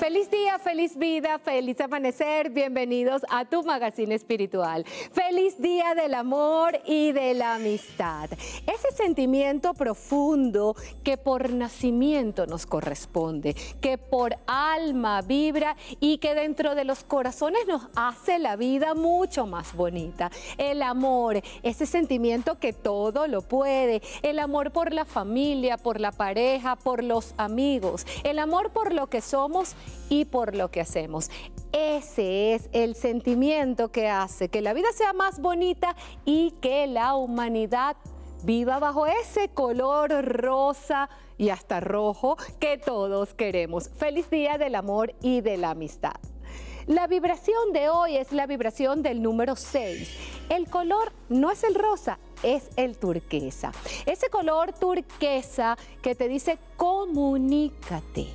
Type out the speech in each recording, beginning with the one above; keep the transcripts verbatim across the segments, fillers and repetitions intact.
Feliz día, feliz vida, feliz amanecer. Bienvenidos a tu magazine espiritual. Feliz día del amor y de la amistad. Ese sentimiento profundo que por nacimiento nos corresponde, que por alma vibra y que dentro de los corazones nos hace la vida mucho más bonita. El amor, ese sentimiento que todo lo puede. El amor por la familia, por la pareja, por los amigos. El amor por lo que somos y por lo que hacemos. Ese es el sentimiento que hace que la vida sea más bonita y que la humanidad viva bajo ese color rosa y hasta rojo que todos queremos. Feliz día del amor y de la amistad. La vibración de hoy es la vibración del número seis. El color no es el rosa, es el turquesa. Ese color turquesa que te dice comunícate,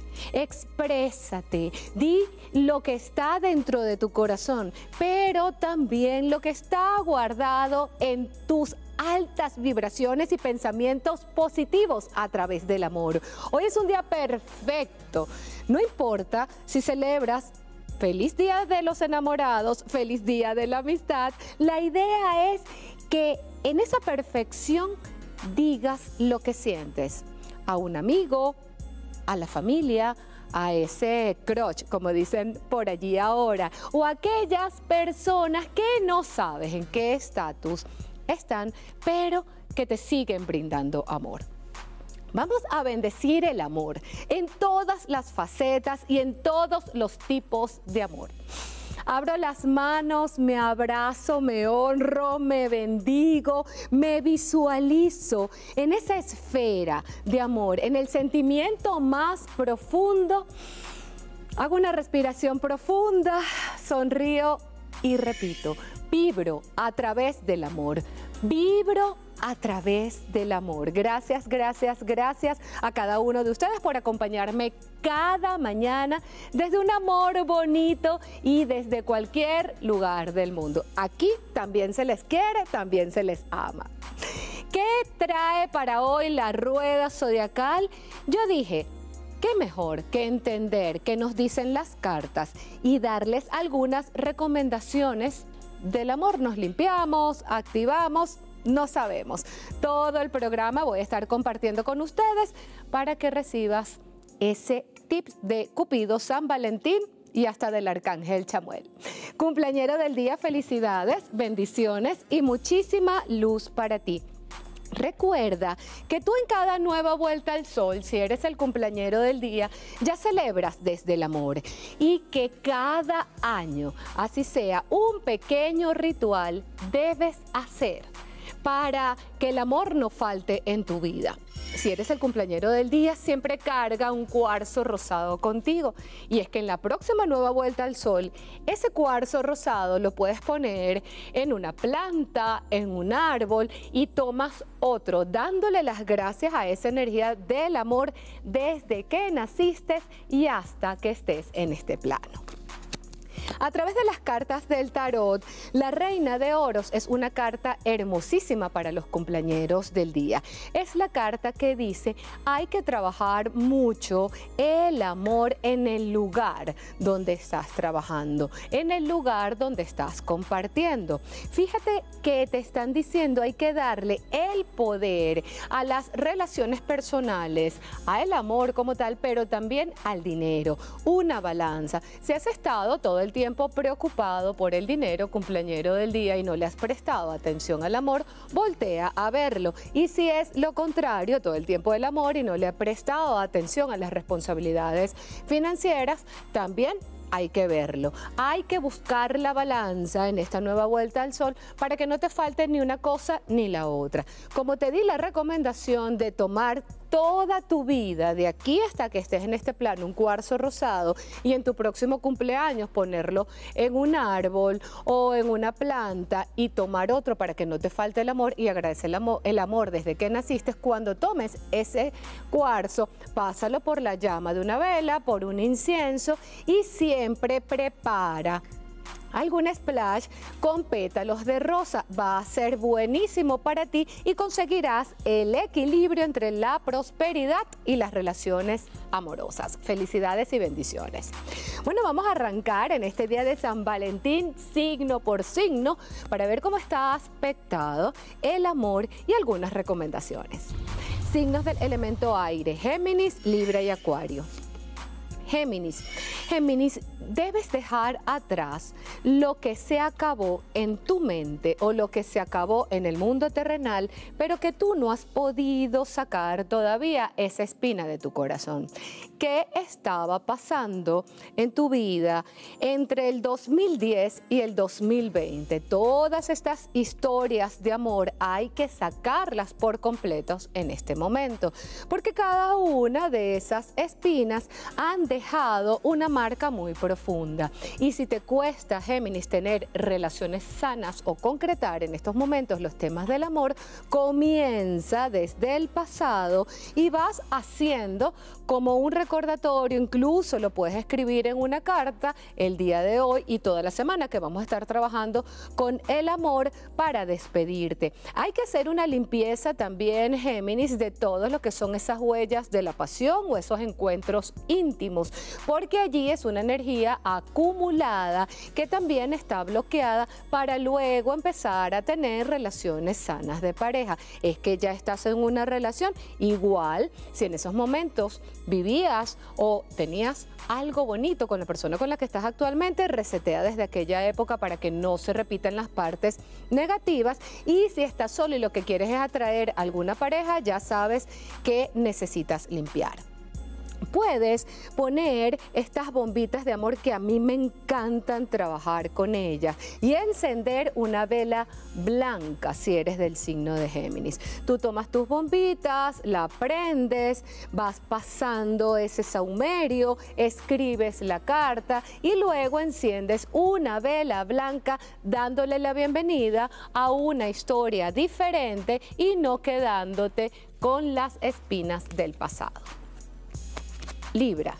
exprésate, di lo que está dentro de tu corazón, pero también lo que está guardado en tus altas vibraciones y pensamientos positivos a través del amor. Hoy es un día perfecto. No importa si celebras Feliz Día de los Enamorados, Feliz Día de la Amistad. La idea es que en esa perfección digas lo que sientes a un amigo, a la familia, a ese crush, como dicen por allí ahora, o a aquellas personas que no sabes en qué estatus están, pero que te siguen brindando amor. Vamos a bendecir el amor en todas las facetas y en todos los tipos de amor. Abro las manos, me abrazo, me honro, me bendigo, me visualizo en esa esfera de amor, en el sentimiento más profundo. Hago una respiración profunda, sonrío y repito, vibro a través del amor, vibro a través del amor. Gracias, gracias, gracias a cada uno de ustedes por acompañarme cada mañana desde un amor bonito y desde cualquier lugar del mundo. Aquí también se les quiere, también se les ama. ¿Qué trae para hoy la rueda zodiacal? Yo dije, ¿qué mejor que entender qué nos dicen las cartas y darles algunas recomendaciones del amor? Nos limpiamos, activamos, no sabemos. Todo el programa voy a estar compartiendo con ustedes para que recibas ese tip de Cupido, San Valentín y hasta del Arcángel Chamuel. Cumpleañero del día, felicidades, bendiciones y muchísima luz para ti. Recuerda que tú en cada nueva vuelta al sol, si eres el cumpleañero del día, ya celebras desde el amor y que cada año, así sea un pequeño ritual, debes hacer para que el amor no falte en tu vida. Si eres el cumpleañero del día, siempre carga un cuarzo rosado contigo. Y es que en la próxima nueva vuelta al sol, ese cuarzo rosado lo puedes poner en una planta, en un árbol y tomas otro, dándole las gracias a esa energía del amor desde que naciste y hasta que estés en este plano. A través de las cartas del tarot, la Reina de Oros es una carta hermosísima para los cumpleañeros del día. Es la carta que dice, hay que trabajar mucho el amor en el lugar donde estás trabajando, en el lugar donde estás compartiendo. Fíjate que te están diciendo, hay que darle el poder a las relaciones personales, al amor como tal, pero también al dinero. Una balanza. Si has estado todo el tiempo tiempo preocupado por el dinero, cumpleañero del día, y no le has prestado atención al amor, voltea a verlo. Y si es lo contrario, todo el tiempo del amor y no le ha prestado atención a las responsabilidades financieras, también hay que verlo. Hay que buscar la balanza en esta nueva vuelta al sol para que no te falte ni una cosa ni la otra. Como te di la recomendación de tomar toda tu vida, de aquí hasta que estés en este plano, un cuarzo rosado, y en tu próximo cumpleaños ponerlo en un árbol o en una planta y tomar otro para que no te falte el amor y agradecer el amor, el amor desde que naciste. Cuando tomes ese cuarzo, pásalo por la llama de una vela, por un incienso y siempre prepara algún splash con pétalos de rosa. Va a ser buenísimo para ti y conseguirás el equilibrio entre la prosperidad y las relaciones amorosas. Felicidades y bendiciones. Bueno, vamos a arrancar en este día de San Valentín signo por signo para ver cómo está aspectado el amor y algunas recomendaciones. Signos del elemento aire: Géminis, Libra y Acuario. Géminis. Géminis, debes dejar atrás lo que se acabó en tu mente o lo que se acabó en el mundo terrenal, pero que tú no has podido sacar todavía esa espina de tu corazón. ¿Qué estaba pasando en tu vida entre el dos mil diez y el dos mil veinte? Todas estas historias de amor hay que sacarlas por completos en este momento, porque cada una de esas espinas han dejado una marca muy profunda. Y si te cuesta, Géminis, tener relaciones sanas o concretar en estos momentos los temas del amor, comienza desde el pasado y vas haciendo como un recordatorio. Incluso lo puedes escribir en una carta el día de hoy y toda la semana, que vamos a estar trabajando con el amor para despedirte. Hay que hacer una limpieza también, Géminis, de todo lo que son esas huellas de la pasión o esos encuentros íntimos, porque allí es una energía acumulada que también está bloqueada para luego empezar a tener relaciones sanas de pareja. Es que ya estás en una relación, igual si en esos momentos vivías o tenías algo bonito con la persona con la que estás actualmente, resetea desde aquella época para que no se repitan las partes negativas. Y si estás solo y lo que quieres es atraer alguna pareja, ya sabes que necesitas limpiar. Puedes poner estas bombitas de amor que a mí me encantan trabajar con ellas y encender una vela blanca si eres del signo de Géminis. Tú tomas tus bombitas, la prendes, vas pasando ese saumerio, escribes la carta y luego enciendes una vela blanca dándole la bienvenida a una historia diferente y no quedándote con las espinas del pasado. Libra.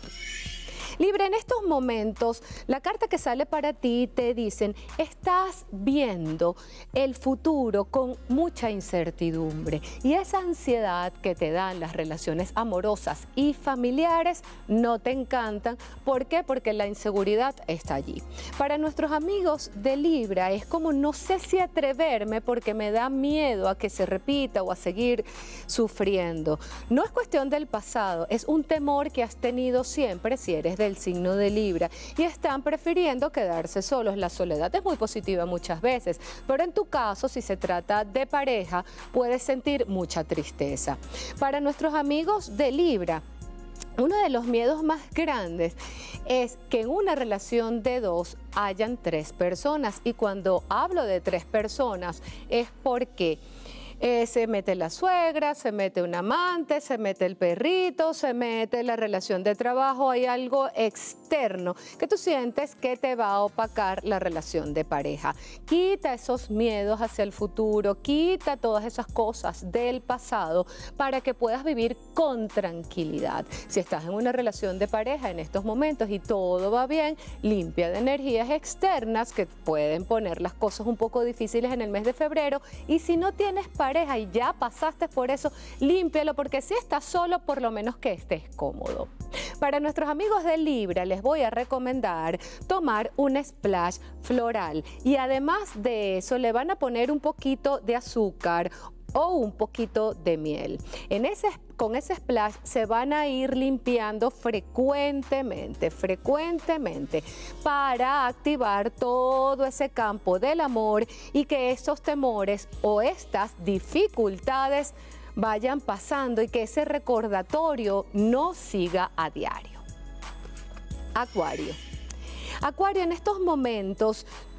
Libra, en estos momentos, la carta que sale para ti te dicen, estás viendo el futuro con mucha incertidumbre y esa ansiedad que te dan las relaciones amorosas y familiares no te encantan. ¿Por qué? Porque la inseguridad está allí. Para nuestros amigos de Libra es como no sé si atreverme porque me da miedo a que se repita o a seguir sufriendo. No es cuestión del pasado, es un temor que has tenido siempre si eres del signo de Libra y están prefiriendo quedarse solos. La soledad es muy positiva muchas veces, pero en tu caso, si se trata de pareja, puedes sentir mucha tristeza. Para nuestros amigos de Libra, uno de los miedos más grandes es que en una relación de dos hayan tres personas, y cuando hablo de tres personas es porque Eh, se mete la suegra, se mete un amante, se mete el perrito, se mete la relación de trabajo. Hay algo externo que tú sientes que te va a opacar la relación de pareja. Quita esos miedos hacia el futuro, quita todas esas cosas del pasado para que puedas vivir con tranquilidad. Si estás en una relación de pareja en estos momentos y todo va bien, limpia de energías externas que pueden poner las cosas un poco difíciles en el mes de febrero. Y si no tienes pareja, pareja y ya pasaste por eso, límpialo, porque si estás solo, por lo menos que estés cómodo. Para nuestros amigos de Libra, les voy a recomendar tomar un splash floral y además de eso le van a poner un poquito de azúcar o un poquito de miel. En ese, con ese splash se van a ir limpiando frecuentemente, frecuentemente para activar todo ese campo del amor y que esos temores o estas dificultades vayan pasando y que ese recordatorio no siga a diario. Acuario. Acuario, en estos momentos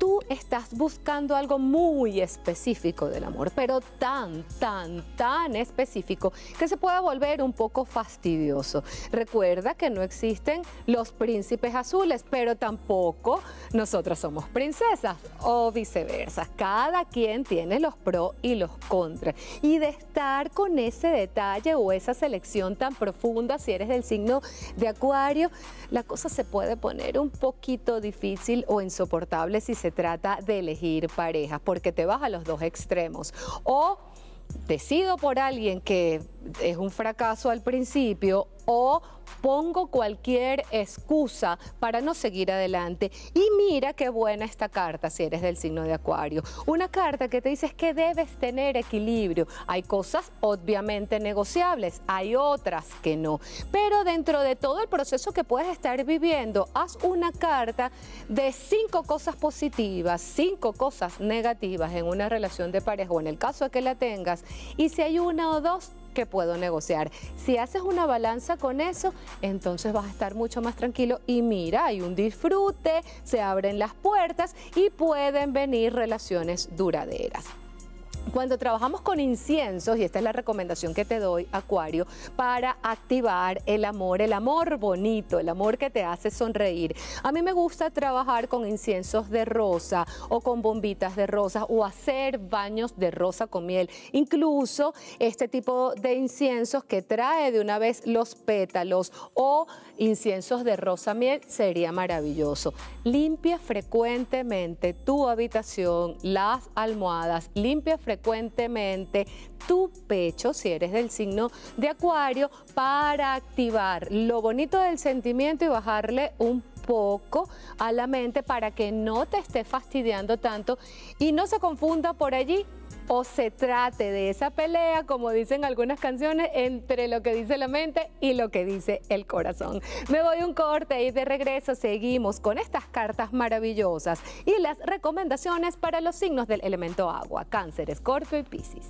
tú estás buscando algo muy específico del amor, pero tan, tan, tan específico que se puede volver un poco fastidioso. Recuerda que no existen los príncipes azules, pero tampoco nosotras somos princesas o viceversa. Cada quien tiene los pros y los contras. Y de estar con ese detalle o esa selección tan profunda, si eres del signo de Acuario, la cosa se puede poner un poquito difícil o insoportable si se trata de elegir parejas, porque te vas a los dos extremos. O decido por alguien que es un fracaso al principio, o pongo cualquier excusa para no seguir adelante. Y mira qué buena esta carta si eres del signo de Acuario. Una carta que te dice que debes tener equilibrio. Hay cosas obviamente negociables, hay otras que no. Pero dentro de todo el proceso que puedes estar viviendo, haz una carta de cinco cosas positivas, cinco cosas negativas en una relación de pareja o en el caso de que la tengas. Y si hay una o dos que puedo negociar. Si haces una balanza con eso, entonces vas a estar mucho más tranquilo y mira, hay un disfrute, se abren las puertas y pueden venir relaciones duraderas. Cuando trabajamos con inciensos, y esta es la recomendación que te doy, Acuario, para activar el amor, el amor bonito, el amor que te hace sonreír. A mí me gusta trabajar con inciensos de rosa o con bombitas de rosa o hacer baños de rosa con miel. Incluso este tipo de inciensos que trae de una vez los pétalos o inciensos de rosa miel sería maravilloso. Limpia frecuentemente tu habitación, las almohadas, limpia frecuentemente frecuentemente tu pecho, si eres del signo de Acuario, para activar lo bonito del sentimiento y bajarle un poco a la mente para que no te esté fastidiando tanto y no se confunda por allí o se trate de esa pelea, como dicen algunas canciones, entre lo que dice la mente y lo que dice el corazón. Me voy un corte y de regreso seguimos con estas cartas maravillosas y las recomendaciones para los signos del elemento agua: Cáncer, Escorpio y Piscis.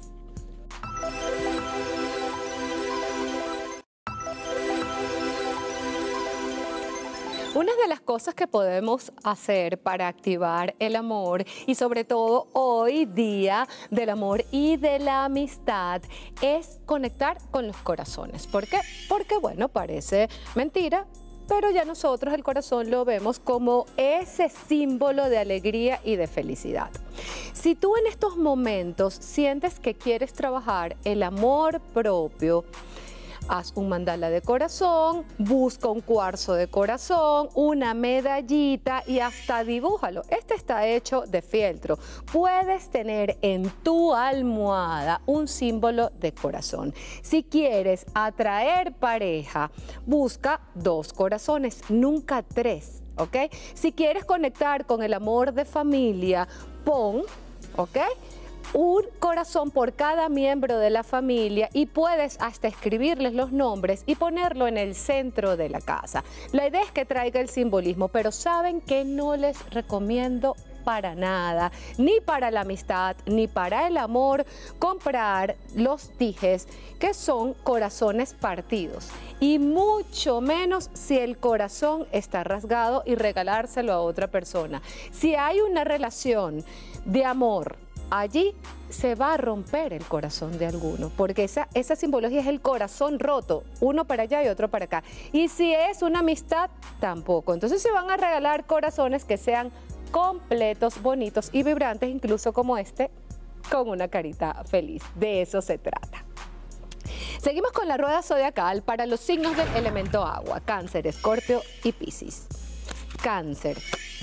Una de las cosas que podemos hacer para activar el amor, y sobre todo hoy día del amor y de la amistad, es conectar con los corazones. ¿Por qué? Porque, bueno, parece mentira, pero ya nosotros el corazón lo vemos como ese símbolo de alegría y de felicidad. Si tú en estos momentos sientes que quieres trabajar el amor propio, haz un mandala de corazón, busca un cuarzo de corazón, una medallita y hasta dibújalo. Este está hecho de fieltro. Puedes tener en tu almohada un símbolo de corazón. Si quieres atraer pareja, busca dos corazones, nunca tres, ¿ok? Si quieres conectar con el amor de familia, pon, ¿ok?, un corazón por cada miembro de la familia y puedes hasta escribirles los nombres y ponerlo en el centro de la casa. La idea es que traiga el simbolismo, pero saben que no les recomiendo para nada, ni para la amistad, ni para el amor, comprar los dijes que son corazones partidos. Y mucho menos si el corazón está rasgado y regalárselo a otra persona. Si hay una relación de amor, allí se va a romper el corazón de alguno, porque esa, esa simbología es el corazón roto, uno para allá y otro para acá. Y si es una amistad, tampoco. Entonces se van a regalar corazones que sean completos, bonitos y vibrantes, incluso como este, con una carita feliz. De eso se trata. Seguimos con la rueda zodiacal para los signos del elemento agua: Cáncer, Escorpio y Piscis. Cáncer.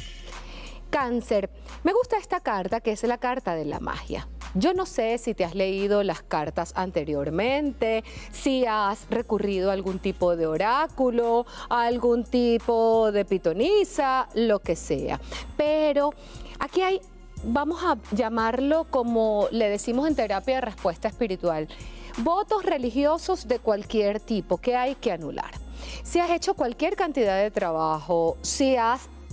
Cáncer, me gusta esta carta, que es la carta de la magia. Yo no sé si te has leído las cartas anteriormente, si has recurrido a algún tipo de oráculo, a algún tipo de pitonisa, lo que sea. Pero aquí hay, vamos a llamarlo como le decimos en terapia de respuesta espiritual, votos religiosos de cualquier tipo que hay que anular. Si has hecho cualquier cantidad de trabajo, si has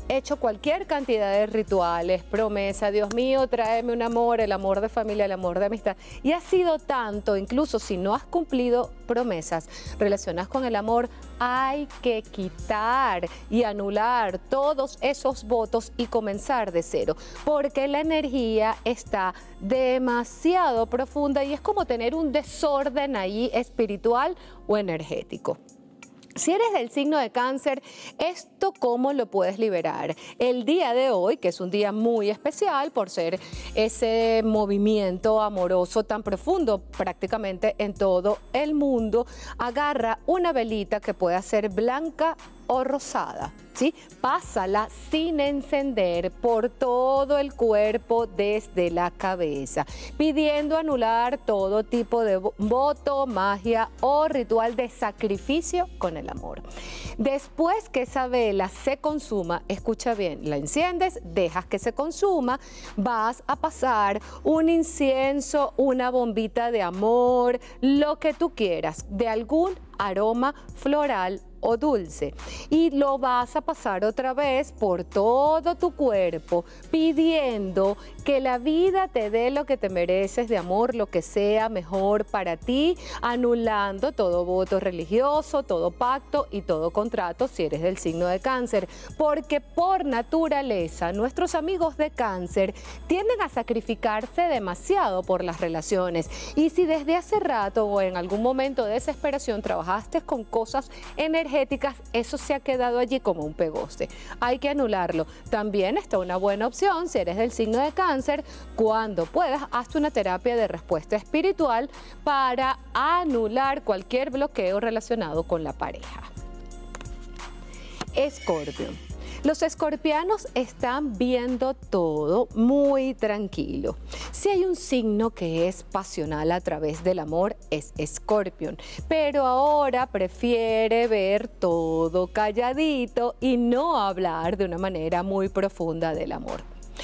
hecho cualquier cantidad de rituales, promesa, Dios mío, tráeme un amor, el amor de familia, el amor de amistad. Y ha sido tanto, incluso si no has cumplido promesas relacionadas con el amor, hay que quitar y anular todos esos votos y comenzar de cero, porque la energía está demasiado profunda y es como tener un desorden ahí espiritual o energético. Si eres del signo de Cáncer, ¿esto cómo lo puedes liberar? El día de hoy, que es un día muy especial por ser ese movimiento amoroso tan profundo prácticamente en todo el mundo, agarra una velita que pueda ser blanca o rosada, ¿sí? Pásala sin encender por todo el cuerpo desde la cabeza, pidiendo anular todo tipo de voto, magia o ritual de sacrificio con el amor. Después que esa vela se consuma, escucha bien, la enciendes, dejas que se consuma, vas a pasar un incienso, una bombita de amor, lo que tú quieras, de algún aroma floral o dulce, y lo vas a pasar otra vez por todo tu cuerpo pidiendo que la vida te dé lo que te mereces de amor, lo que sea mejor para ti, anulando todo voto religioso, todo pacto y todo contrato si eres del signo de Cáncer, porque por naturaleza nuestros amigos de Cáncer tienden a sacrificarse demasiado por las relaciones, y si desde hace rato o en algún momento de desesperación trabajaste con cosas energéticas, eso se ha quedado allí como un pegoste. Hay que anularlo. También está una buena opción, si eres del signo de Cáncer, cuando puedas, hazte una terapia de respuesta espiritual para anular cualquier bloqueo relacionado con la pareja. Escorpio. Los escorpianos están viendo todo muy tranquilo. Si hay un signo que es pasional a través del amor, es Escorpión, pero ahora prefiere ver todo calladito y no hablar de una manera muy profunda del amor.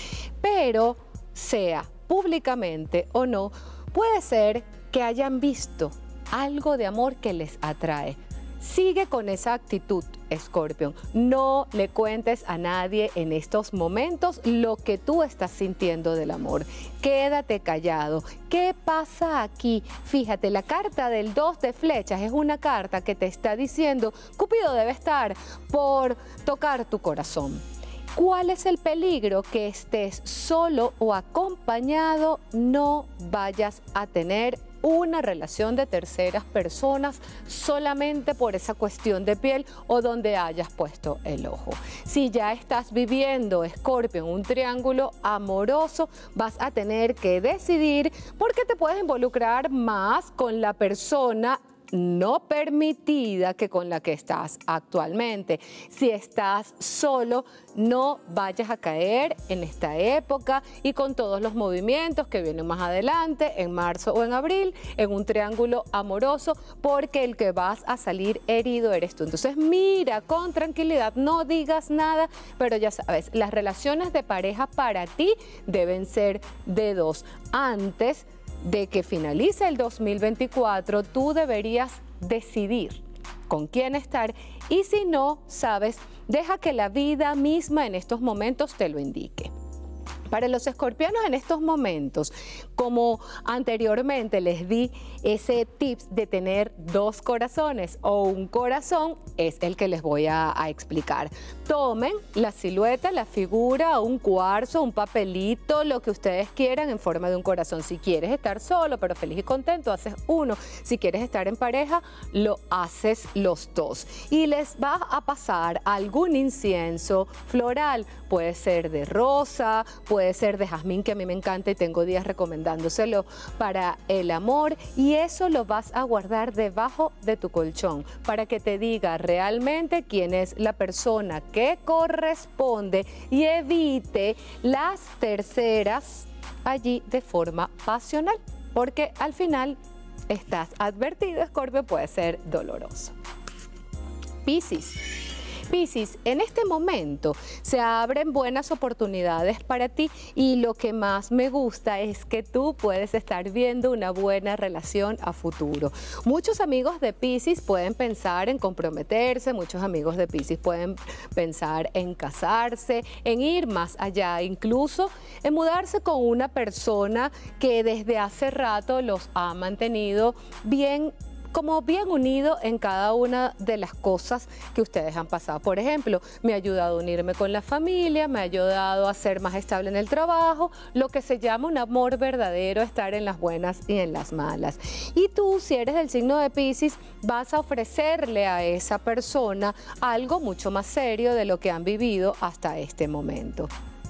Pero, sea públicamente o no, puede ser que hayan visto algo de amor que les atrae. Sigue con esa actitud, Escorpión. No le cuentes a nadie en estos momentos lo que tú estás sintiendo del amor. Quédate callado. ¿Qué pasa aquí? Fíjate, la carta del dos de flechas es una carta que te está diciendo, Cupido debe estar por tocar tu corazón. ¿Cuál es el peligro? Que estés solo o acompañado, no vayas a tener una relación de terceras personas solamente por esa cuestión de piel o donde hayas puesto el ojo. Si ya estás viviendo, Escorpio, en un triángulo amoroso, vas a tener que decidir porque te puedes involucrar más con la persona no permitida que con la que estás actualmente. Si estás solo, no vayas a caer en esta época y con todos los movimientos que vienen más adelante, en marzo o en abril, en un triángulo amoroso, porque el que vas a salir herido eres tú. Entonces mira con tranquilidad, no digas nada, pero ya sabes, las relaciones de pareja para ti deben ser de dos. Antes de que finalice el dos mil veinticuatro, tú deberías decidir con quién estar, y si no sabes, deja que la vida misma en estos momentos te lo indique. Para los escorpianos en estos momentos, como anteriormente les di ese tips de tener dos corazones o un corazón, es el que les voy a, a explicar. Tomen la silueta, la figura, un cuarzo, un papelito, lo que ustedes quieran en forma de un corazón. Si quieres estar solo pero feliz y contento, haces uno. Si quieres estar en pareja, lo haces los dos. Y les va a pasar algún incienso floral. Puede ser de rosa, puede ser de jazmín, que a mí me encanta y tengo días recomendándoselo para el amor, y eso lo vas a guardar debajo de tu colchón para que te diga realmente quién es la persona que corresponde y evite las terceras allí de forma pasional, porque al final estás advertido, Escorpio, puede ser doloroso. Piscis. Piscis, en este momento se abren buenas oportunidades para ti y lo que más me gusta es que tú puedes estar viendo una buena relación a futuro. Muchos amigos de Piscis pueden pensar en comprometerse, muchos amigos de Piscis pueden pensar en casarse, en ir más allá, incluso en mudarse con una persona que desde hace rato los ha mantenido bien como bien unido en cada una de las cosas que ustedes han pasado. Por ejemplo, me ha ayudado a unirme con la familia, me ha ayudado a ser más estable en el trabajo, lo que se llama un amor verdadero, estar en las buenas y en las malas. Y tú, si eres del signo de Piscis, vas a ofrecerle a esa persona algo mucho más serio de lo que han vivido hasta este momento.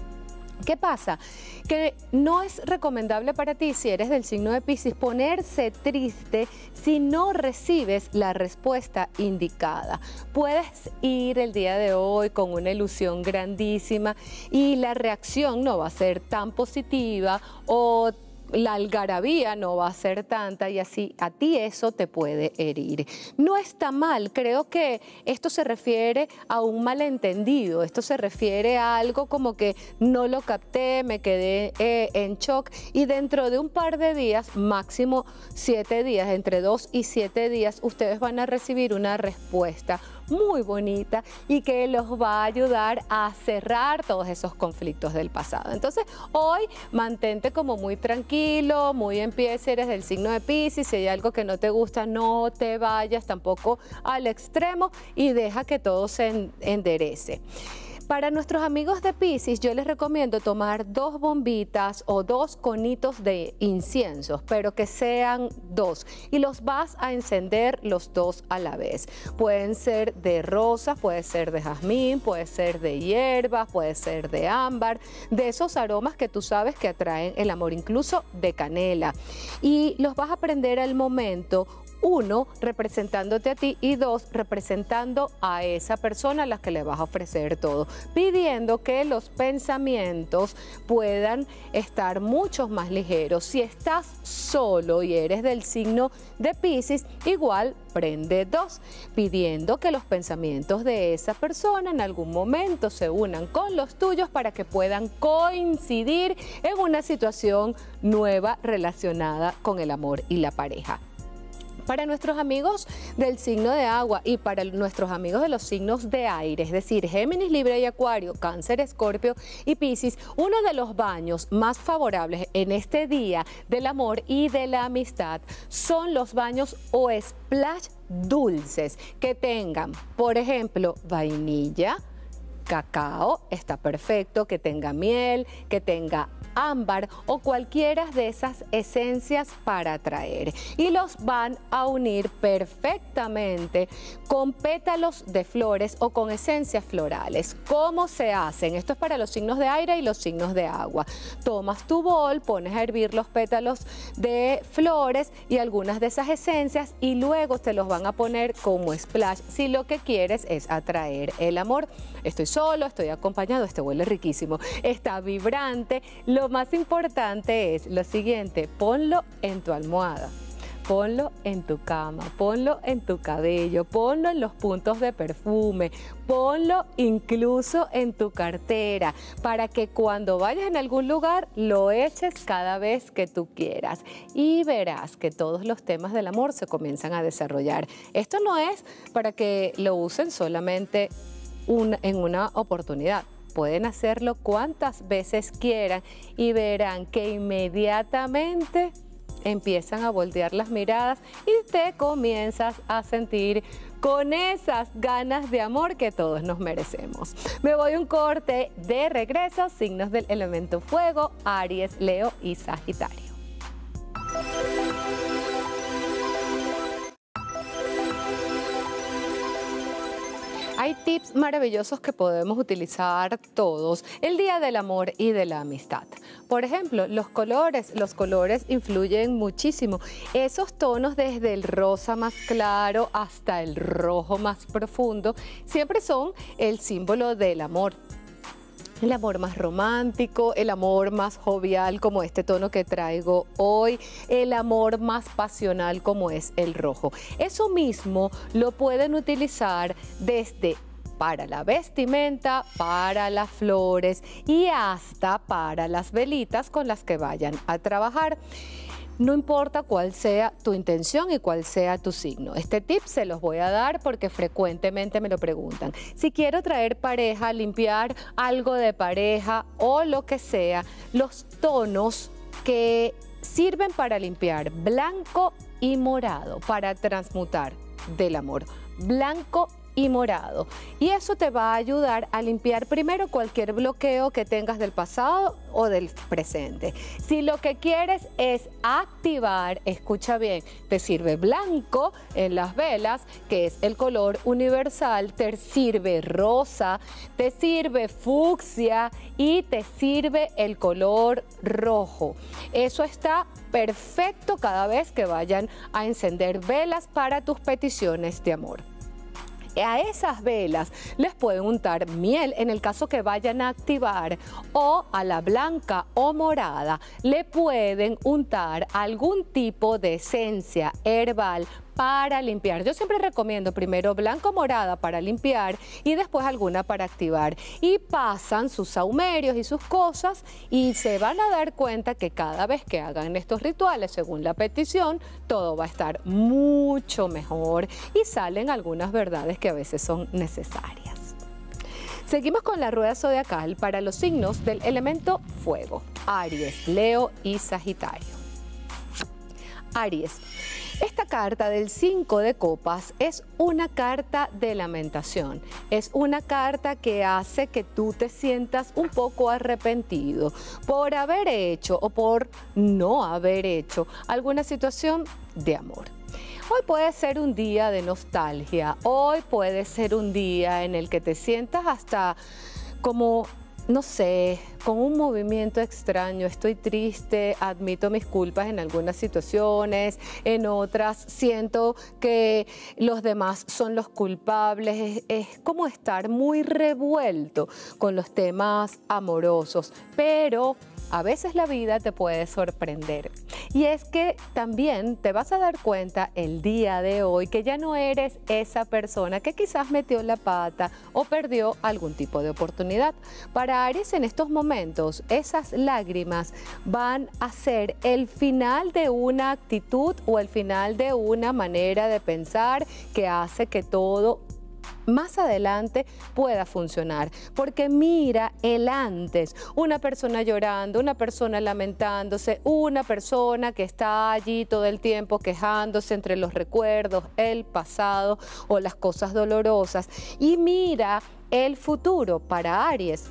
¿Qué pasa? Que no es recomendable para ti, si eres del signo de Piscis, ponerse triste si no recibes la respuesta indicada. Puedes ir el día de hoy con una ilusión grandísima y la reacción no va a ser tan positiva o la algarabía no va a ser tanta y así a ti eso te puede herir. No está mal, creo que esto se refiere a un malentendido, esto se refiere a algo como que no lo capté, me quedé eh, en shock y dentro de un par de días, máximo siete días, entre dos y siete días, ustedes van a recibir una respuesta muy bonita y que los va a ayudar a cerrar todos esos conflictos del pasado. Entonces, hoy mantente como muy tranquilo, muy en pie si eres del signo de Piscis. Si hay algo que no te gusta, no te vayas tampoco al extremo y deja que todo se enderece. Para nuestros amigos de Piscis, yo les recomiendo tomar dos bombitas o dos conitos de inciensos, pero que sean dos. Y los vas a encender los dos a la vez. Pueden ser de rosas, puede ser de jazmín, puede ser de hierbas, puede ser de ámbar, de esos aromas que tú sabes que atraen el amor, incluso de canela. Y los vas a prender al momento. Uno, representándote a ti y dos, representando a esa persona a la que le vas a ofrecer todo, pidiendo que los pensamientos puedan estar mucho más ligeros. Si estás solo y eres del signo de Piscis, igual prende dos, pidiendo que los pensamientos de esa persona en algún momento se unan con los tuyos para que puedan coincidir en una situación nueva relacionada con el amor y la pareja. Para nuestros amigos del signo de agua y para nuestros amigos de los signos de aire, es decir, Géminis, Libra y Acuario, Cáncer, Escorpio y Piscis, uno de los baños más favorables en este día del amor y de la amistad son los baños o splash dulces que tengan, por ejemplo, vainilla, cacao, está perfecto, que tenga miel, que tenga ámbar o cualquiera de esas esencias para atraer y los van a unir perfectamente con pétalos de flores o con esencias florales. ¿Cómo se hacen? Esto es para los signos de aire y los signos de agua. Tomas tu bol, pones a hervir los pétalos de flores y algunas de esas esencias y luego te los van a poner como splash si lo que quieres es atraer el amor. Estoy solo, estoy acompañado, este huele riquísimo, está vibrante. Lo más importante es lo siguiente, ponlo en tu almohada, ponlo en tu cama, ponlo en tu cabello, ponlo en los puntos de perfume, ponlo incluso en tu cartera, para que cuando vayas en algún lugar lo eches cada vez que tú quieras y verás que todos los temas del amor se comienzan a desarrollar. Esto no es para que lo usen solamente una, en una oportunidad. Pueden hacerlo cuantas veces quieran y verán que inmediatamente empiezan a voltear las miradas y te comienzas a sentir con esas ganas de amor que todos nos merecemos. Me voy a un corte, de regreso, signos del elemento fuego, Aries, Leo y Sagitario. Hay tips maravillosos que podemos utilizar todos el día del amor y de la amistad. Por ejemplo, los colores. Los colores influyen muchísimo. Esos tonos desde el rosa más claro hasta el rojo más profundo siempre son el símbolo del amor. El amor más romántico, el amor más jovial como este tono que traigo hoy, el amor más pasional como es el rojo. Eso mismo lo pueden utilizar desde para la vestimenta, para las flores y hasta para las velitas con las que vayan a trabajar. No importa cuál sea tu intención y cuál sea tu signo. Este tip se los voy a dar porque frecuentemente me lo preguntan. Si quiero traer pareja, limpiar algo de pareja o lo que sea, los tonos que sirven para limpiar blanco y morado, para transmutar del amor. Blanco y morado. Y eso te va a ayudar a limpiar primero cualquier bloqueo que tengas del pasado o del presente. Si lo que quieres es activar, escucha bien, te sirve blanco en las velas, que es el color universal, te sirve rosa, te sirve fucsia y te sirve el color rojo. Eso está perfecto cada vez que vayan a encender velas para tus peticiones de amor. A esas velas les pueden untar miel en el caso que vayan a activar, o a la blanca o morada le pueden untar algún tipo de esencia herbal para limpiar. Yo siempre recomiendo primero blanco o morada para limpiar y después alguna para activar. Y pasan sus sahumerios y sus cosas y se van a dar cuenta que cada vez que hagan estos rituales, según la petición, todo va a estar mucho mejor y salen algunas verdades que a veces son necesarias. Seguimos con la rueda zodiacal para los signos del elemento fuego: Aries, Leo y Sagitario. Aries. Esta carta del cinco de copas es una carta de lamentación. Es una carta que hace que tú te sientas un poco arrepentido por haber hecho o por no haber hecho alguna situación de amor. Hoy puede ser un día de nostalgia. Hoy puede ser un día en el que te sientas hasta como, no sé, con un movimiento extraño. Estoy triste, admito mis culpas en algunas situaciones, en otras siento que los demás son los culpables. Es, es como estar muy revuelto con los temas amorosos, pero a veces la vida te puede sorprender. Y es que también te vas a dar cuenta el día de hoy que ya no eres esa persona que quizás metió la pata o perdió algún tipo de oportunidad. Para Aries, en estos momentos, esas lágrimas van a ser el final de una actitud o el final de una manera de pensar que hace que todo más adelante pueda funcionar, porque mira el antes, una persona llorando, una persona lamentándose, una persona que está allí todo el tiempo quejándose entre los recuerdos, el pasado o las cosas dolorosas, y mira el futuro para Aries.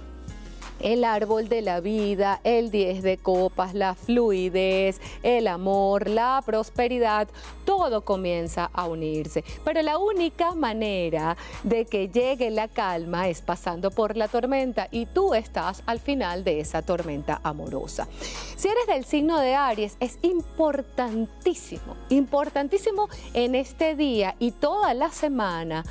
El árbol de la vida, el diez de copas, la fluidez, el amor, la prosperidad, todo comienza a unirse. Pero la única manera de que llegue la calma es pasando por la tormenta, y tú estás al final de esa tormenta amorosa. Si eres del signo de Aries, es importantísimo, importantísimo en este día y toda la semana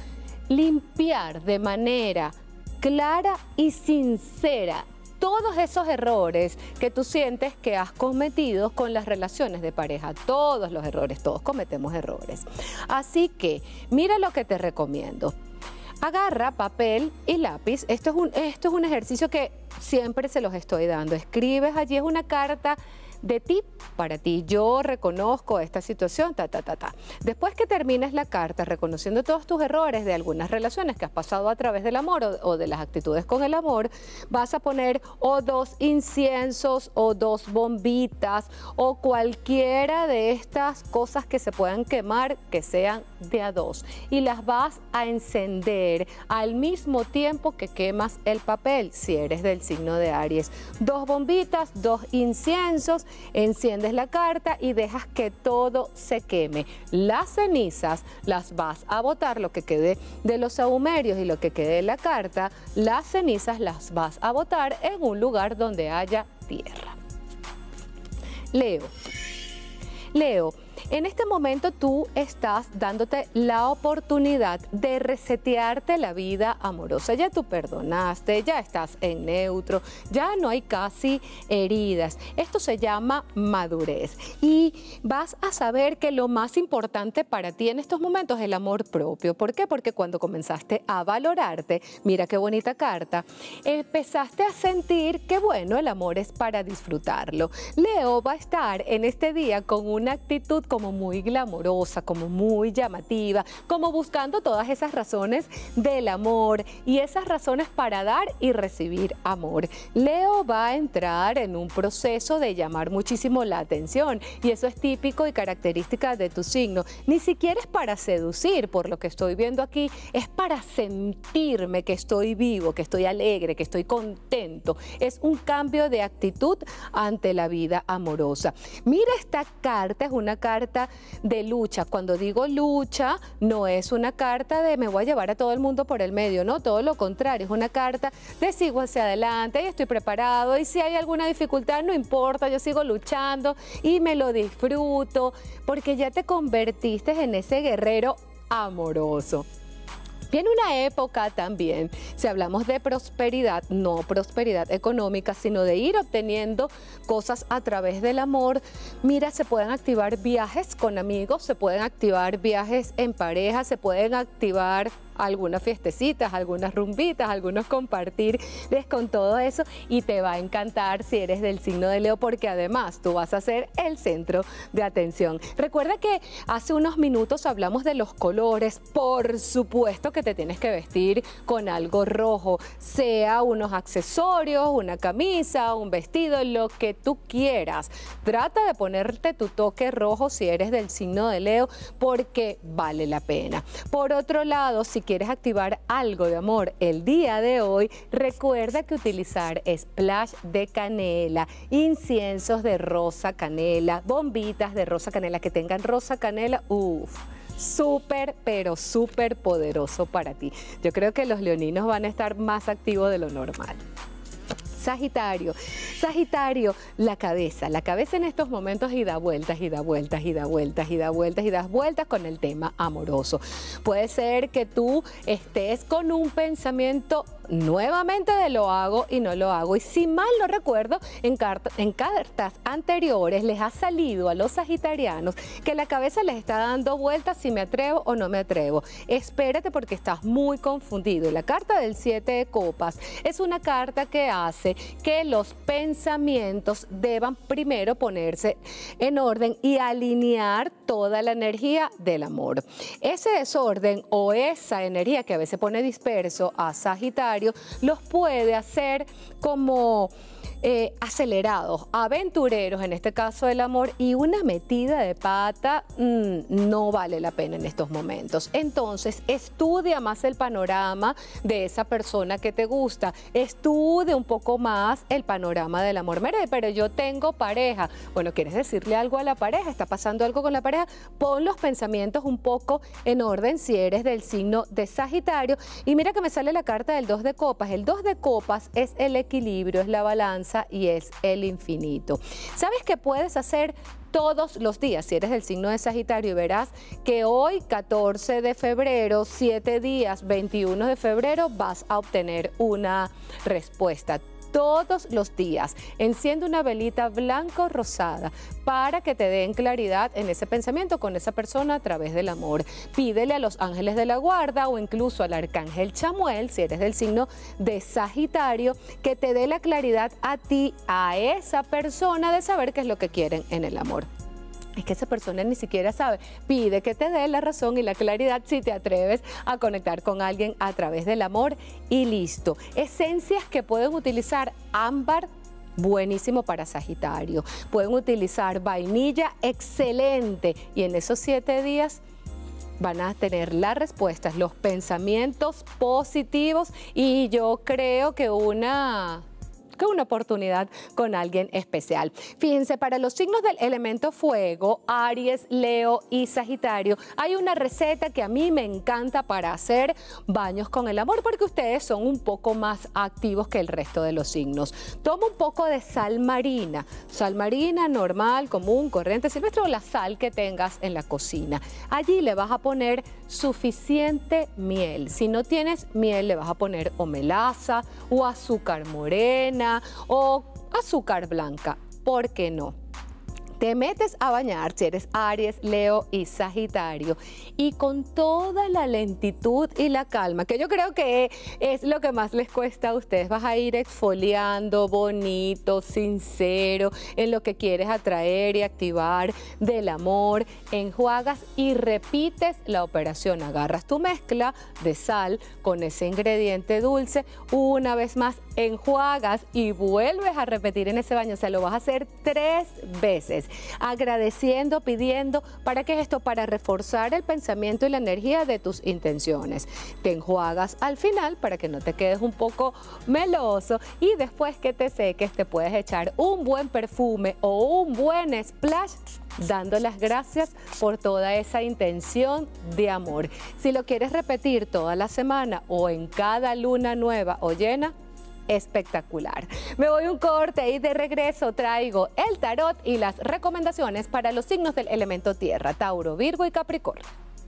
limpiar de manera clara y sincera todos esos errores que tú sientes que has cometido con las relaciones de pareja. Todos los errores, todos cometemos errores. Así que mira lo que te recomiendo. Agarra papel y lápiz. Esto es un, esto es un ejercicio que siempre se los estoy dando. Escribes allí, es una carta de ti para ti. Yo reconozco esta situación, ta, ta, ta, ta. Después que termines la carta reconociendo todos tus errores de algunas relaciones que has pasado a través del amor o, o de las actitudes con el amor, vas a poner o dos inciensos o dos bombitas o cualquiera de estas cosas que se puedan quemar que sean de a dos, y las vas a encender al mismo tiempo que quemas el papel, si eres del signo de Aries. Dos bombitas, dos inciensos, enciendes la carta y dejas que todo se queme. Las cenizas las vas a botar, lo que quede de los sahumerios y lo que quede de la carta, las cenizas las vas a botar en un lugar donde haya tierra. Leo. Leo, en este momento tú estás dándote la oportunidad de resetearte la vida amorosa. Ya tú perdonaste, ya estás en neutro, ya no hay casi heridas. Esto se llama madurez y vas a saber que lo más importante para ti en estos momentos es el amor propio. ¿Por qué? Porque cuando comenzaste a valorarte, mira qué bonita carta, empezaste a sentir que bueno, el amor es para disfrutarlo. Leo va a estar en este día con una actitud como muy glamorosa, como muy llamativa, como buscando todas esas razones del amor y esas razones para dar y recibir amor. Leo va a entrar en un proceso de llamar muchísimo la atención y eso es típico y característica de tu signo. Ni siquiera es para seducir, por lo que estoy viendo aquí, es para sentirme que estoy vivo, que estoy alegre, que estoy contento. Es un cambio de actitud ante la vida amorosa. Mira, esta carta es una carta de lucha. Cuando digo lucha, no es una carta de me voy a llevar a todo el mundo por el medio, no, todo lo contrario, es una carta de sigo hacia adelante y estoy preparado y si hay alguna dificultad no importa, yo sigo luchando y me lo disfruto porque ya te convertiste en ese guerrero amoroso. Viene una época también, si hablamos de prosperidad, no prosperidad económica, sino de ir obteniendo cosas a través del amor. Mira, se pueden activar viajes con amigos, se pueden activar viajes en pareja, se pueden activar algunas fiestecitas, algunas rumbitas, algunos compartir con todo eso y te va a encantar si eres del signo de Leo porque además tú vas a ser el centro de atención. Recuerda que hace unos minutos hablamos de los colores, por supuesto que te tienes que vestir con algo rojo, sea unos accesorios, una camisa, un vestido, lo que tú quieras. Trata de ponerte tu toque rojo si eres del signo de Leo porque vale la pena. Por otro lado, si quieres activar algo de amor el día de hoy, recuerda que utilizar splash de canela, inciensos de rosa canela, bombitas de rosa canela que tengan rosa canela, uff, súper, pero súper poderoso para ti. Yo creo que los leoninos van a estar más activos de lo normal. Sagitario, Sagitario, la cabeza, la cabeza en estos momentos y da vueltas y da vueltas y da vueltas y da vueltas y das vueltas con el tema amoroso. Puede ser que tú estés con un pensamiento nuevamente de lo hago y no lo hago y si mal no recuerdo en, carta, en cartas anteriores les ha salido a los sagitarianos que la cabeza les está dando vueltas si me atrevo o no me atrevo. Espérate porque estás muy confundido y la carta del siete de copas es una carta que hace que los pensamientos deban primero ponerse en orden y alinear toda la energía del amor. Ese desorden o esa energía que a veces pone disperso a Sagitario los puede hacer como eh, acelerados, aventureros, en este caso el amor, y una metida de pata mmm, no vale la pena en estos momentos. Entonces, estudia más el panorama de esa persona que te gusta, estudia un poco más el panorama del amor. Mire, pero yo tengo pareja. Bueno, ¿quieres decirle algo a la pareja? ¿Está pasando algo con la pareja? Pon los pensamientos un poco en orden si eres del signo de Sagitario. Y mira que me sale la carta del dos de copas. El dos de copas es el equilibrio, es la balanza y es el infinito. ¿Sabes qué puedes hacer todos los días si eres del signo de Sagitario? Y verás que hoy, catorce de febrero, siete días, veintiuno de febrero, vas a obtener una respuesta. Todos los días enciende una velita blanco rosada para que te den claridad en ese pensamiento con esa persona a través del amor. Pídele a los ángeles de la guarda o incluso al arcángel Chamuel, si eres del signo de Sagitario, que te dé la claridad a ti, a esa persona, de saber qué es lo que quieren en el amor. Es que esa persona ni siquiera sabe. Pide que te dé la razón y la claridad si te atreves a conectar con alguien a través del amor y listo. Esencias que pueden utilizar: ámbar, buenísimo para Sagitario. Pueden utilizar vainilla, excelente. Y en esos siete días van a tener las respuestas, los pensamientos positivos y yo creo que una busque una oportunidad con alguien especial. Fíjense, para los signos del elemento fuego, Aries, Leo y Sagitario, hay una receta que a mí me encanta para hacer baños con el amor, porque ustedes son un poco más activos que el resto de los signos. Toma un poco de sal marina, sal marina normal, común, corriente, silvestre, o la sal que tengas en la cocina. Allí le vas a poner suficiente miel. Si no tienes miel, le vas a poner o melaza o azúcar morena o azúcar blanca. ¿Por qué no? Te metes a bañar si eres Aries, Leo y Sagitario, y con toda la lentitud y la calma, que yo creo que es lo que más les cuesta a ustedes, vas a ir exfoliando bonito, sincero, en lo que quieres atraer y activar del amor, enjuagas y repites la operación. Agarras tu mezcla de sal con ese ingrediente dulce, una vez más enjuagas y vuelves a repetir en ese baño. O sea, lo vas a hacer tres veces, agradeciendo, pidiendo. ¿Para qué es esto? Para reforzar el pensamiento y la energía de tus intenciones. Te enjuagas al final para que no te quedes un poco meloso, y después que te seques te puedes echar un buen perfume o un buen splash, dando las gracias por toda esa intención de amor. Si lo quieres repetir toda la semana o en cada luna nueva o llena, espectacular. Me voy un corte y de regreso traigo el tarot y las recomendaciones para los signos del elemento tierra: Tauro, Virgo y Capricornio.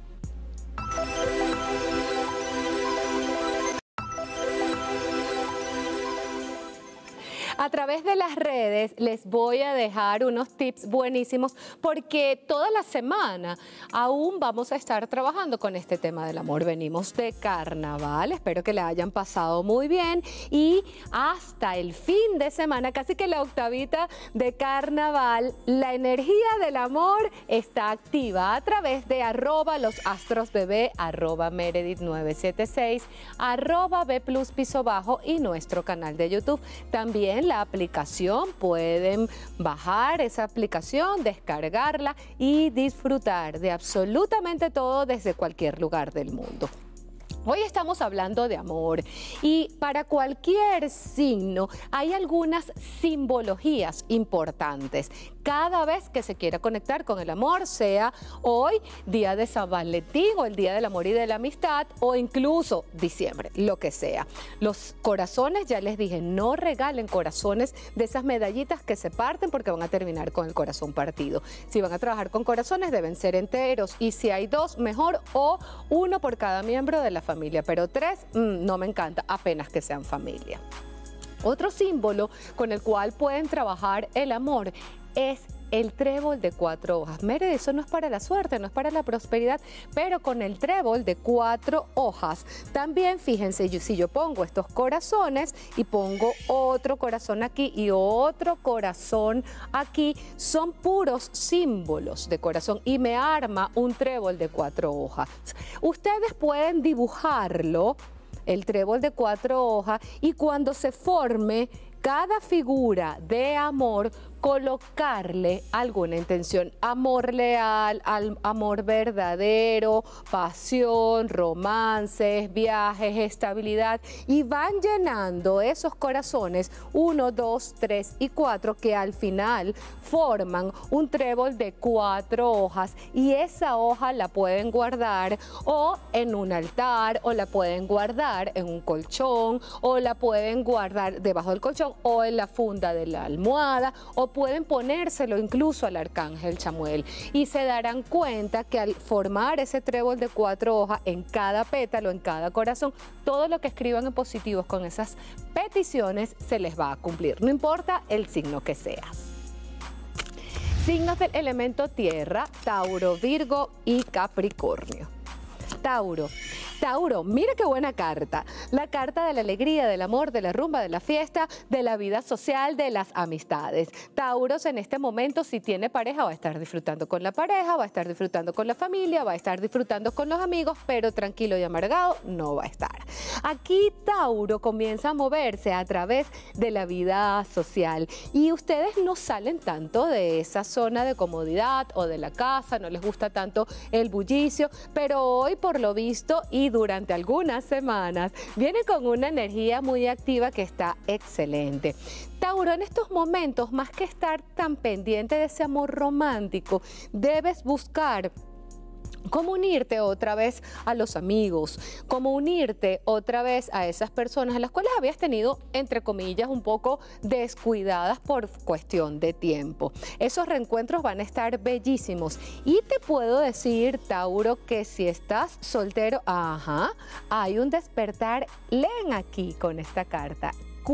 A través de las redes les voy a dejar unos tips buenísimos, porque toda la semana aún vamos a estar trabajando con este tema del amor. Venimos de carnaval, espero que la hayan pasado muy bien, y hasta el fin de semana, casi que la octavita de carnaval, la energía del amor está activa a través de arroba los astros bebé, arroba Meredith nueve siete seis, arroba B plus piso bajo y nuestro canal de YouTube. También la aplicación, pueden bajar esa aplicación, descargarla y disfrutar de absolutamente todo desde cualquier lugar del mundo. Hoy estamos hablando de amor, y para cualquier signo hay algunas simbologías importantes cada vez que se quiera conectar con el amor, sea hoy día de San Valentín o el día del amor y de la amistad, o incluso diciembre, lo que sea. Los corazones, ya les dije, no regalen corazones de esas medallitas que se parten, porque van a terminar con el corazón partido. Si van a trabajar con corazones, deben ser enteros, y si hay dos, mejor, o uno por cada miembro de la familia, pero tres, mmm, no me encanta, apenas que sean familia. Otro símbolo con el cual pueden trabajar el amor es el trébol de cuatro hojas. Mere, eso no es para la suerte, no es para la prosperidad, pero con el trébol de cuatro hojas, también fíjense, yo, si yo pongo estos corazones y pongo otro corazón aquí y otro corazón aquí, son puros símbolos de corazón y me arma un trébol de cuatro hojas. Ustedes pueden dibujarlo, el trébol de cuatro hojas, y cuando se forme cada figura de amor, colocarle alguna intención: amor leal, amor verdadero, pasión, romances, viajes, estabilidad, y van llenando esos corazones uno, dos, tres y cuatro, que al final forman un trébol de cuatro hojas, y esa hoja la pueden guardar o en un altar, o la pueden guardar en un colchón, o la pueden guardar debajo del colchón o en la funda de la almohada, o pueden ponérselo incluso al arcángel Chamuel, y se darán cuenta que al formar ese trébol de cuatro hojas en cada pétalo, en cada corazón, todo lo que escriban en positivos con esas peticiones se les va a cumplir, no importa el signo que seas. Signos del elemento tierra: Tauro, Virgo y Capricornio. Tauro. Tauro, mira qué buena carta. La carta de la alegría, del amor, de la rumba, de la fiesta, de la vida social, de las amistades. Tauros, en este momento, si tiene pareja, va a estar disfrutando con la pareja, va a estar disfrutando con la familia, va a estar disfrutando con los amigos, pero tranquilo y amargado no va a estar. Aquí Tauro comienza a moverse a través de la vida social, y ustedes no salen tanto de esa zona de comodidad o de la casa, no les gusta tanto el bullicio, pero hoy por por lo visto y durante algunas semanas viene con una energía muy activa que está excelente. Tauro, en estos momentos, más que estar tan pendiente de ese amor romántico, debes buscar cómo unirte otra vez a los amigos, cómo unirte otra vez a esas personas a las cuales habías tenido, entre comillas, un poco descuidadas por cuestión de tiempo. Esos reencuentros van a estar bellísimos. Y te puedo decir, Tauro, que si estás soltero, ajá, hay un despertar. Leen aquí con esta carta.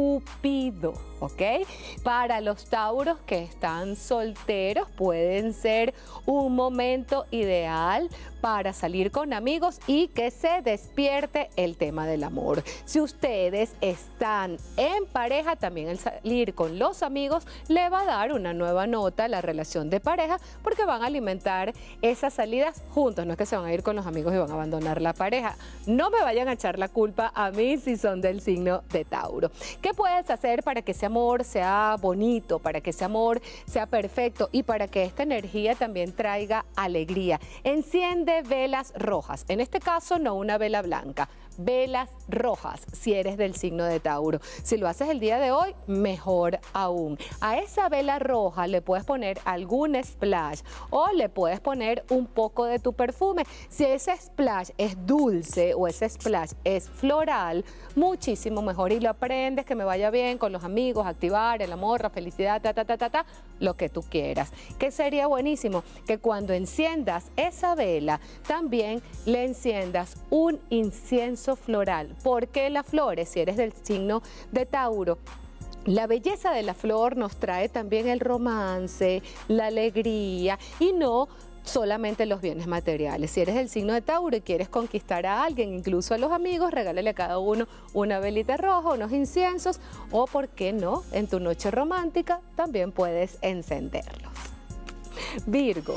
Cupido, ¿ok? Para los tauros que están solteros pueden ser un momento ideal para salir con amigos y que se despierte el tema del amor. Si ustedes están en pareja, también el salir con los amigos le va a dar una nueva nota a la relación de pareja porque van a alimentar esas salidas juntos. No es que se van a ir con los amigos y van a abandonar la pareja. No me vayan a echar la culpa a mí si son del signo de Tauro. ¿Qué puedes hacer para que ese amor sea bonito, para que ese amor sea perfecto y para que esta energía también traiga alegría? Enciende velas rojas, en este caso no una vela blanca, velas rojas si eres del signo de Tauro. Si lo haces el día de hoy, mejor aún. A esa vela roja le puedes poner algún splash o le puedes poner un poco de tu perfume. Si ese splash es dulce o ese splash es floral, muchísimo mejor, y lo aprendes, que me vaya bien con los amigos, activar el amor, la felicidad, ta, ta, ta, ta, ta, lo que tú quieras. Que sería buenísimo que cuando enciendas esa vela, también le enciendas un incienso floral. Porque las flores, si eres del signo de Tauro, la belleza de la flor nos trae también el romance, la alegría y no solamente los bienes materiales. Si eres del signo de Tauro y quieres conquistar a alguien, incluso a los amigos, regálale a cada uno una velita roja, unos inciensos o, ¿por qué no?, en tu noche romántica también puedes encenderlos. Virgo.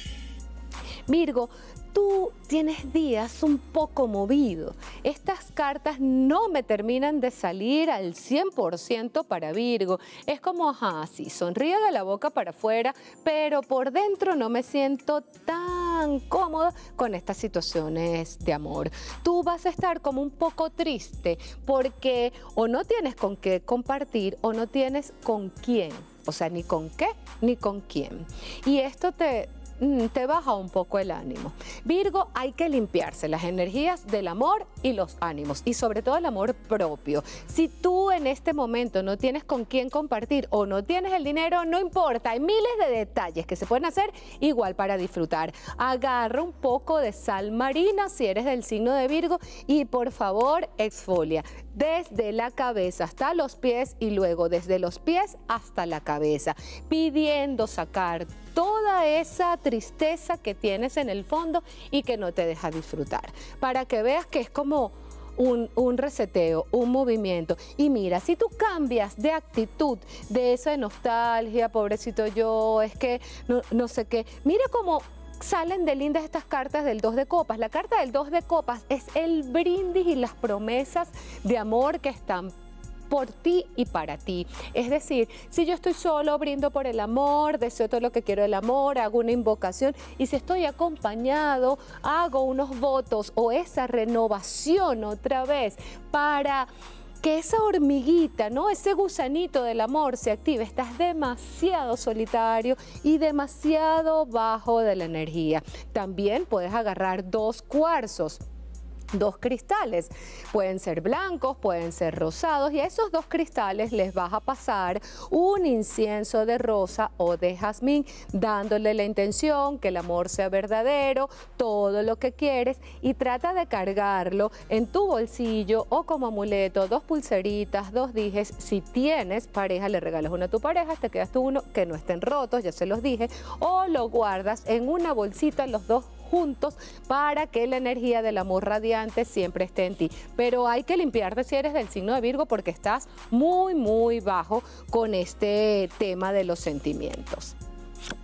Virgo, tú tienes días un poco movidos. Estas cartas no me terminan de salir al cien por ciento para Virgo. Es como, ajá, sí, sonríe de la boca para afuera, pero por dentro no me siento tan cómoda con estas situaciones de amor. Tú vas a estar como un poco triste porque o no tienes con qué compartir o no tienes con quién. O sea, ni con qué ni con quién. Y esto te... te baja un poco el ánimo. Virgo, hay que limpiarse las energías del amor y los ánimos, y sobre todo el amor propio. Si tú en este momento no tienes con quién compartir o no tienes el dinero, no importa, hay miles de detalles que se pueden hacer igual para disfrutar. Agarra un poco de sal marina si eres del signo de Virgo y por favor exfolia desde la cabeza hasta los pies y luego desde los pies hasta la cabeza, pidiendo sacar toda esa tristeza que tienes en el fondo y que no te deja disfrutar, para que veas que es como un, un reseteo, un movimiento. Y mira, si tú cambias de actitud, de esa nostalgia, pobrecito yo, es que no, no sé qué, mira cómo salen de lindas estas cartas del dos de copas. La carta del dos de copas es el brindis y las promesas de amor que están por ti y para ti. Es decir, si yo estoy solo, brindo por el amor, deseo todo lo que quiero del amor, hago una invocación, y si estoy acompañado, hago unos votos o esa renovación otra vez para que esa hormiguita, ¿no?, ese gusanito del amor se active. Estás demasiado solitario y demasiado bajo de la energía. También puedes agarrar dos cuarzos, dos cristales, pueden ser blancos, pueden ser rosados, y a esos dos cristales les vas a pasar un incienso de rosa o de jazmín, dándole la intención que el amor sea verdadero, todo lo que quieres, y trata de cargarlo en tu bolsillo o como amuleto, dos pulseritas, dos dijes. Si tienes pareja, le regalas uno a tu pareja, te quedas tú uno, que no estén rotos, ya se los dije, o lo guardas en una bolsita los dos juntos para que la energía del amor radiante siempre esté en ti. Pero hay que limpiarte si eres del signo de Virgo porque estás muy, muy bajo con este tema de los sentimientos.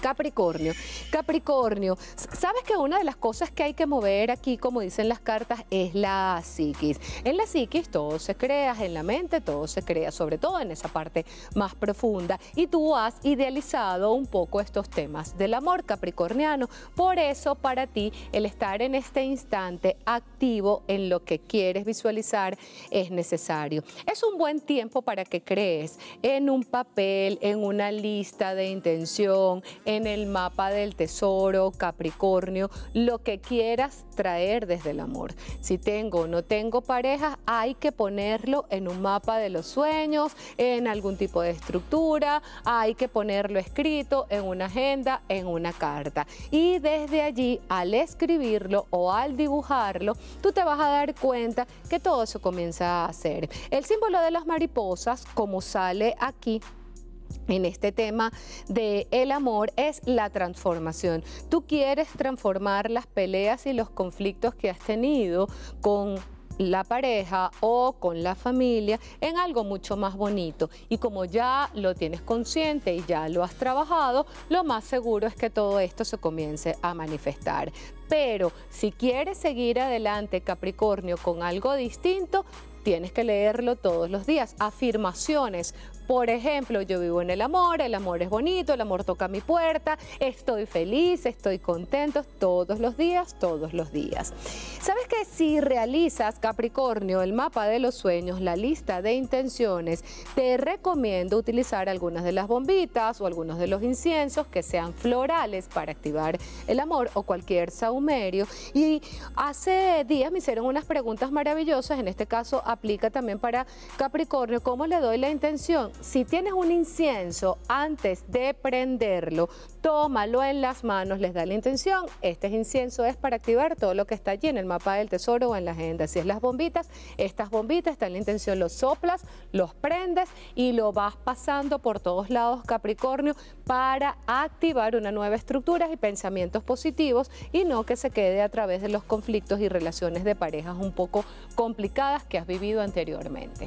Capricornio, Capricornio, sabes que una de las cosas que hay que mover aquí, como dicen las cartas, es la psiquis. En la psiquis todo se crea, en la mente todo se crea, sobre todo en esa parte más profunda. Y tú has idealizado un poco estos temas del amor capricorniano. Por eso para ti el estar en este instante activo en lo que quieres visualizar es necesario. Es un buen tiempo para que crees en un papel, en una lista de intención, en el mapa del tesoro, Capricornio, lo que quieras traer desde el amor. Si tengo o no tengo pareja, hay que ponerlo en un mapa de los sueños, en algún tipo de estructura, hay que ponerlo escrito en una agenda, en una carta. Y desde allí, al escribirlo o al dibujarlo, tú te vas a dar cuenta que todo eso comienza a hacer. El símbolo de las mariposas, como sale aquí, en este tema del amor, es la transformación. Tú quieres transformar las peleas y los conflictos que has tenido con la pareja o con la familia en algo mucho más bonito. Y como ya lo tienes consciente y ya lo has trabajado, lo más seguro es que todo esto se comience a manifestar. Pero si quieres seguir adelante, Capricornio, con algo distinto, tienes que leerlo todos los días. Afirmaciones. Por ejemplo, yo vivo en el amor, el amor es bonito, el amor toca mi puerta, estoy feliz, estoy contento todos los días, todos los días. ¿Sabes que si realizas, Capricornio, el mapa de los sueños, la lista de intenciones, te recomiendo utilizar algunas de las bombitas o algunos de los inciensos que sean florales para activar el amor o cualquier sahumerio? Y hace días me hicieron unas preguntas maravillosas, en este caso aplica también para Capricornio, ¿cómo le doy la intención? Si tienes un incienso, antes de prenderlo, tómalo en las manos, les da la intención. Este incienso es para activar todo lo que está allí en el mapa del tesoro o en la agenda. Si es las bombitas, estas bombitas están en la intención, los soplas, los prendes y lo vas pasando por todos lados, Capricornio, para activar una nueva estructura y pensamientos positivos y no que se quede a través de los conflictos y relaciones de parejas un poco complicadas que has vivido anteriormente.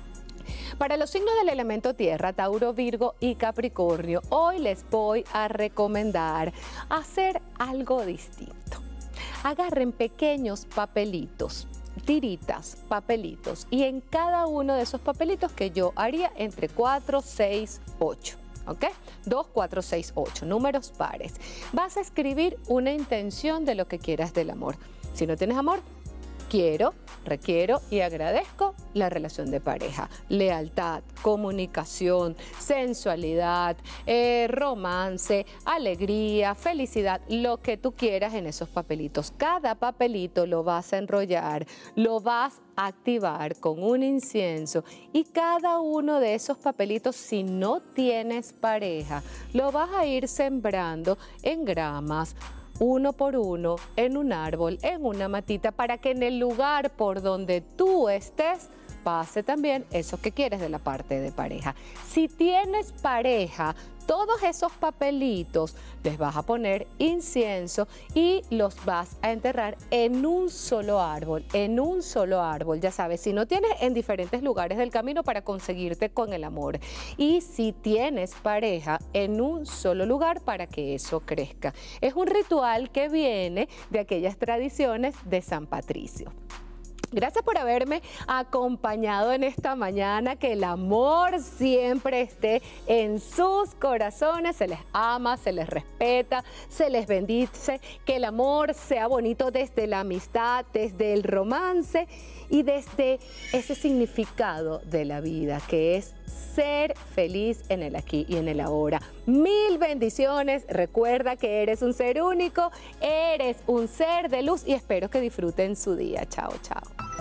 Para los signos del elemento tierra, Tauro, Virgo y Capricornio, hoy les voy a recomendar hacer algo distinto. Agarren pequeños papelitos, tiritas, papelitos, y en cada uno de esos papelitos, que yo haría entre cuatro, seis, ocho. ¿Ok? dos, cuatro, seis, ocho, números pares. Vas a escribir una intención de lo que quieras del amor. Si no tienes amor, quiero, requiero y agradezco la relación de pareja, lealtad, comunicación, sensualidad, eh, romance, alegría, felicidad, lo que tú quieras en esos papelitos. Cada papelito lo vas a enrollar, lo vas a activar con un incienso y cada uno de esos papelitos, si no tienes pareja, lo vas a ir sembrando en gramas, uno por uno, en un árbol, en una matita, para que en el lugar por donde tú estés pase también eso que quieres de la parte de pareja. Si tienes pareja, todos esos papelitos les vas a poner incienso y los vas a enterrar en un solo árbol, en un solo árbol, ya sabes, si no tienes, en diferentes lugares del camino para conseguirte con el amor. Y si tienes pareja, en un solo lugar para que eso crezca. Es un ritual que viene de aquellas tradiciones de San Patricio. Gracias por haberme acompañado en esta mañana. Que el amor siempre esté en sus corazones. Se les ama, se les respeta, se les bendice. Que el amor sea bonito desde la amistad, desde el romance y desde ese significado de la vida, que es ser feliz en el aquí y en el ahora. Mil bendiciones. Recuerda que eres un ser único, eres un ser de luz y espero que disfruten su día. Chao, chao.